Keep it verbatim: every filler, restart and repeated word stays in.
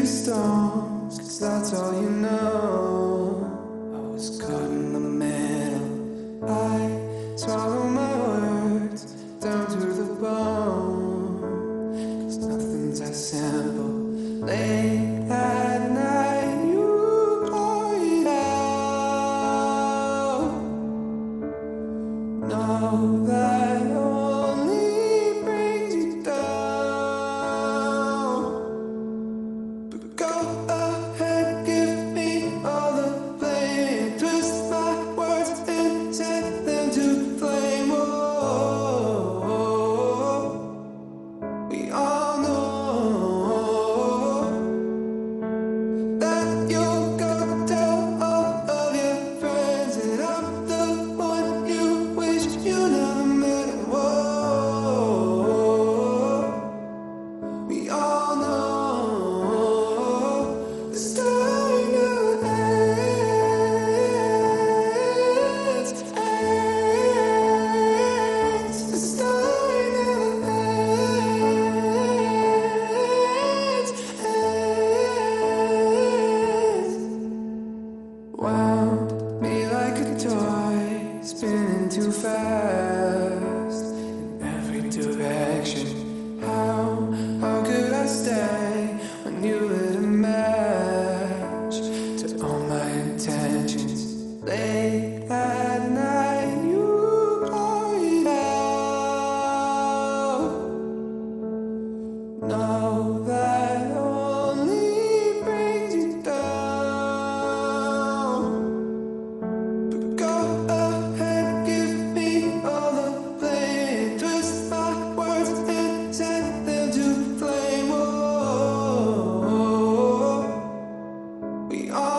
stones, 'cause that's all you know. I was caught in the middle. I swallow my words down to the bone, 'cause nothing's as simple. Late at night you pour it out. Know that only brings you down. But go ahead, give me all the blame. Twist my words and set them to flame. Oh, we all know that you'll go tell all of your friends that I'm the one you wish you never met. Whoa, we all know the story never ends, ends. The story never ends, ends. Wound me like a toy, spinning too fast in every direction. How, how could I stay when you lit a match to all my intentions? Late at night, you pour it out. Know that only brings you down. But go ahead, give me all the blame. Twist my words and set them to flame. Oh, we all